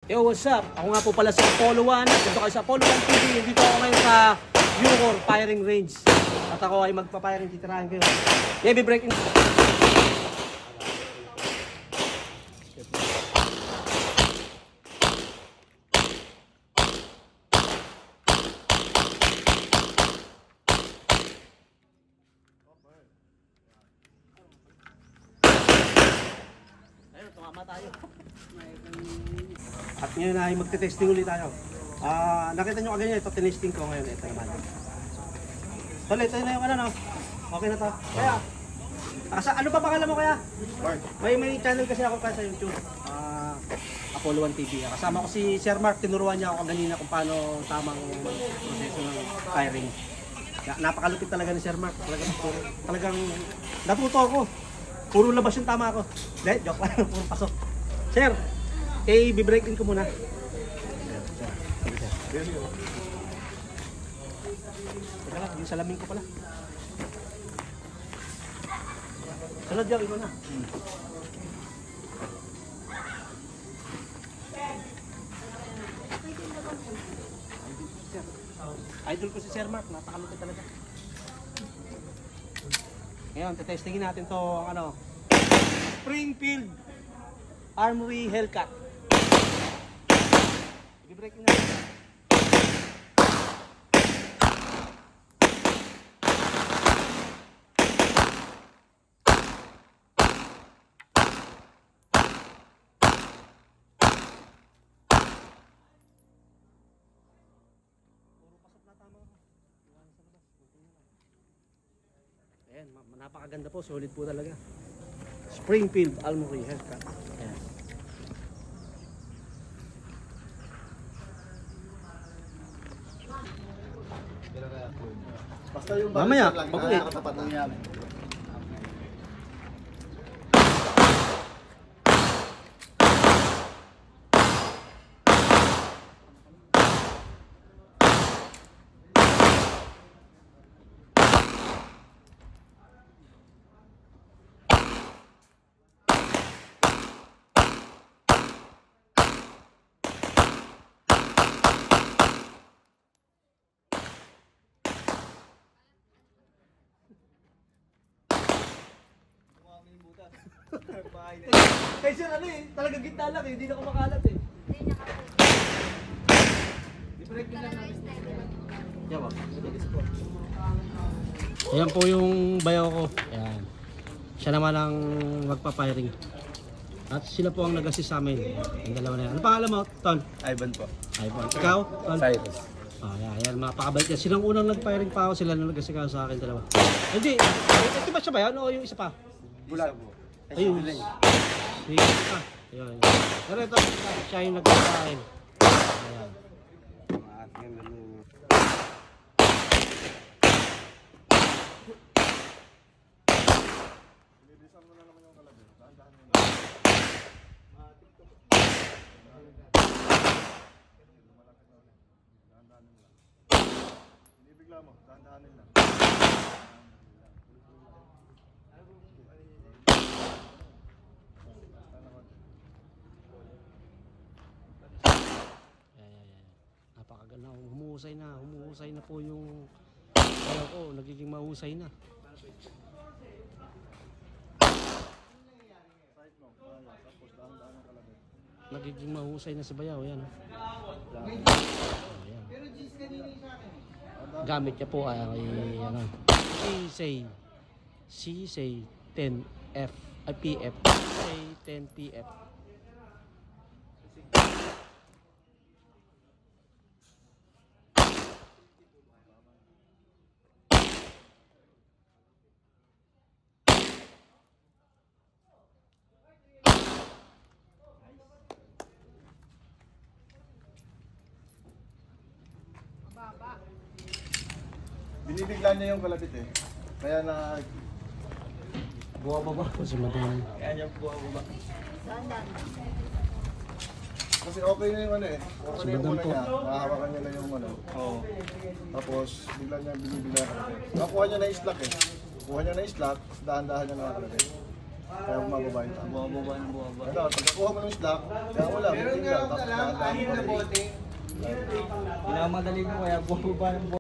Yo, what's up? Ako nga po pala si Apollo 1. Dito kayo sa Apollo 1 TV. Dito ako ngayon sa Ucor Firing Range. At ako ay magpa-firing, titirahin kayo. Heavy braking. Ayun, tumama tayo. At ngayon ay magte-testing ulit tayo. Nakita nyo kaganyan, ito tinesting ko ngayon. Ito naman. Tol, ito na yung ano, no? Okay na to. Kaya, ano pa pangalan mo kaya? May channel kasi ako sa YouTube. Apollo 1 TV. Kasama ko si Sir Mark, tinuruan niya ako kanina kung paano tamang proseso ng firing. Napakalupit talaga ni Sir Mark. Talagang natuto ako. Puro labas yung tama ko. Dahil, joke lang, puro pasok. Sir, i-break-in ko muna. Teka lang, yung salamin ko pala. Salad dyan, ito na. Idol ko si Sir Mark, napakalupit talaga. Ngayon, tetestingin natin to ang Springfield Armory Hellcat. I-breaking natin. Ayan, napakaganda po, solid po talaga. Springfield Armory Hellcat. Ayan. Basta yung mamaya, pag-ulit. Kaya sir, talagang gitna lang hindi na kumakalat eh. Ayan po yung bayaw ko. Ayan. Siya naman ang magpa-firing. At sila po ang nag-assist sa amin. Yung dalawa na yan. Ano pangalan mo, Ton? Ivan po. Ivan. Ikaw, Ton? Cyrus. Ayan, mapakabait yan. Silang unang nag-firing pa ako, sila nang nag-assist sa akin dalawa. Hindi, ito ba siya ba yan o yung isa pa? Bulag po. Ayun. Sige pa. Ayun. Pero ito, siya yung nag-firing. Ayan. Bigla mo, dahan-dahanin lang. Napakaganda, humuhusay na po yung nagiging mahusay na. Nagiging mahusay na si bayaw, yan. Ayan. Gamit niya po ay CSA 10F ay PF. CSA 10 PF. Binibigla niya yung kalabit eh. Kaya na buwa-baba. Kasi madami. Kaya niya buwa-baba. Kasi okay na yung Okay na yung muna niya. Nakahawakan niya na yung Oo. Tapos bigla niya binibigla kalabit. Nakuha niya na yung slack eh. Kuha niya na yung slack, dahan-dahan niya na kalabit. Kaya bumababa yung tama. Bumababa ng bumababa. Ito, pagkakuha mo ng isda, kaya wala, Meron buting nga lang, ako tapos alam, nakadaan anim mo na rin. bote. Pinamadali ko kaya bumababa ng